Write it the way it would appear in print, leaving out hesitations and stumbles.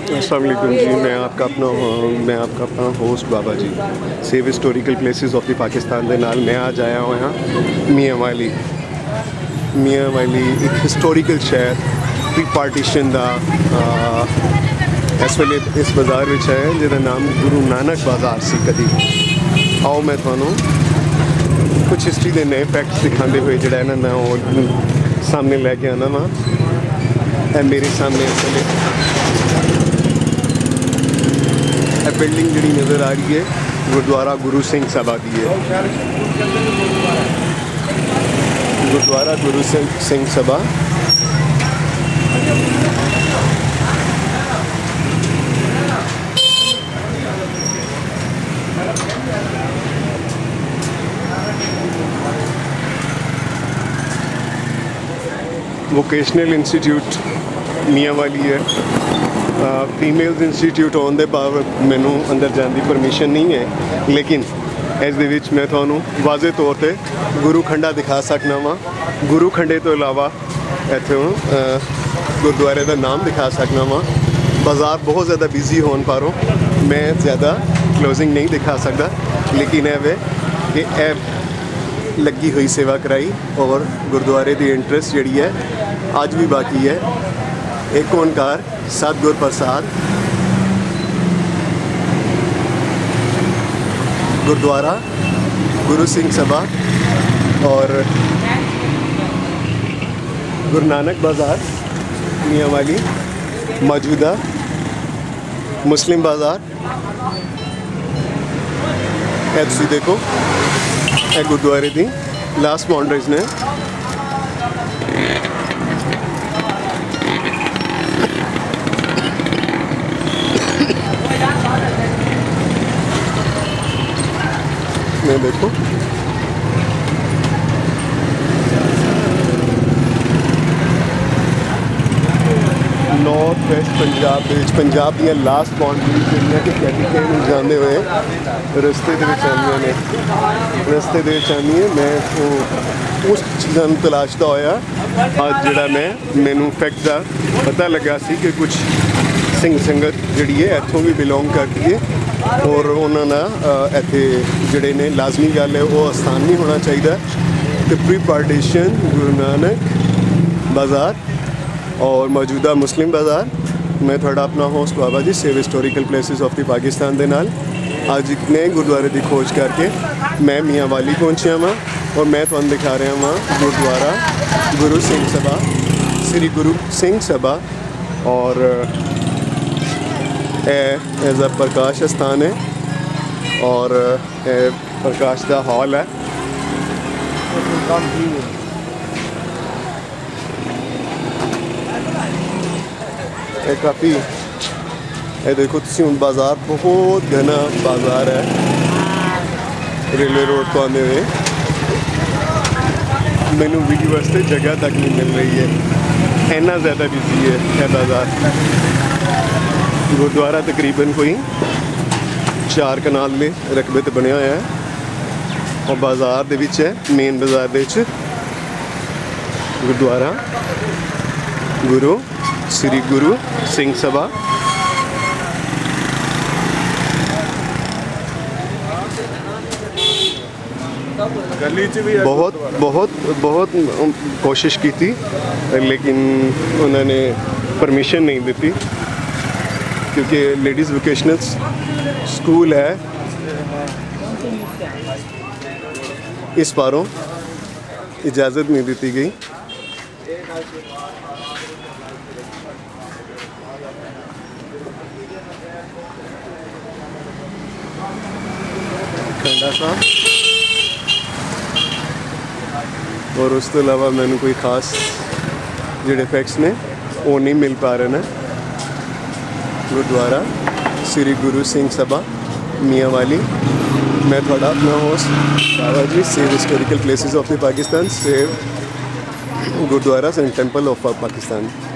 अस्सलाम वालेकुम जी, मैं आपका अपना host Baba ji save historical places of the Pakistan के नाल मैं आज आया हुआ मियाँ वाली एक हिस्टोरिकल शहर प्री पार्टीशन का इस वेले इस बाज़ार में है जिसका नाम गुरु नानक बाज़ार से कदी। आओ मैं थानू कुछ हिस्टरी के नए फैक्ट्स दिखाते हुए जोड़ा इन्होंने सामने लैके आना वा। मेरे सामने इस वेले बिल्डिंग जी नज़र आ रही है गुरुद्वारा गुरु सिंह सभा की है। गुरुद्वारा गुरु सिंह सभा वोकेशनल इंस्टीट्यूट मियाँ वाली है। फीमेल्स इंस्टीट्यूट होने के बावजूद मैनू अंदर जाने की परमिशन नहीं है, लेकिन इस दे विच मैं थानू वाजे तौर पर गुरु खंडा दिखा सकना वा। गुरु खंडे तो इलावा इतों गुरुद्वारे का नाम दिखा सकना वा। बाज़ार बहुत ज़्यादा बिजी होने पारों मैं ज़्यादा क्लोजिंग नहीं दिखा सकता, लेकिन वे कि लगी हुई सेवा कराई और गुरुद्वारे की इंटरेस्ट जी है अज भी बाकी है। एक ओंकार सतगुर प्रसाद गुरुद्वारा गुरु सिंह सभा और गुरु नानक बाज़ार मियाँ वाली मौजूदा मुस्लिम बाज़ार। तुसीं देखो ये गुरुद्वारे की लास्ट बाउंड्रीज ने। मैं देखो नॉर्थ वेस्ट पंजाब दी लास्ट बाउंड्री जहाँ कि कैपिटल जाते हुए रस्ते आनी है। मैं उस चीज़ों तलाशता होया अज जोड़ा मैनू फैक्ट का पता लगा सी कि कुछ सिंह संगत जी है इतों भी बिलोंग करती है और उन्होंने इतने जोड़े ने लाजमी गल है वो स्थान नहीं होना चाहिए कि प्री पार्टीशन गुरु नानक बाज़ार और मौजूदा मुस्लिम बाज़ार। मैं थोड़ा अपना host Baba ji save historical places of the Pakistan के नाल अज एक नए गुरुद्वारे की खोज करके मैं मियाँ वाली पहुँचा वहाँ और मैं तुहानू दिखा रहा वहाँ गुरुद्वारा गुरु सिंह सभा श्री गुरु सिंह सभा। और एज अ प्रकाश स्थान है और प्रकाश का हॉल है। काफ़ी देखो तुम बाज़ार बहुत घना बाज़ार है रेलवे रोड को आने हुए। मैनू वीडियो वास्ते जगह तक नहीं मिल रही है, इन्ना ज़्यादा बिजी है यह बाज़ार। गुरुद्वारा तकरीबन कोई 4 कनाल के रकबे ते बनया होया है और बाज़ार दे विच है मेन बाज़ार दे विच गुरुद्वारा गुरु श्री गुरु सिंह सभा। बहुत बहुत बहुत कोशिश की थी लेकिन उन्होंने परमिशन नहीं दी थी क्योंकि लेडीज़ वोकेशनल स्कूल है इस पारों इजाज़त नहीं दी गई। खंडा साहब और उस तो अलावा मैंने कोई ख़ास जोड़े फैक्ट्स ने वो नहीं मिल पा रहे हैं। गुरुद्वारा श्री गुरु सिंह सभा मियाँ वाली। मैं थोड़ा अपना host Baba ji save historical places of the Pakistan save gurdwara and temple of Pakistan.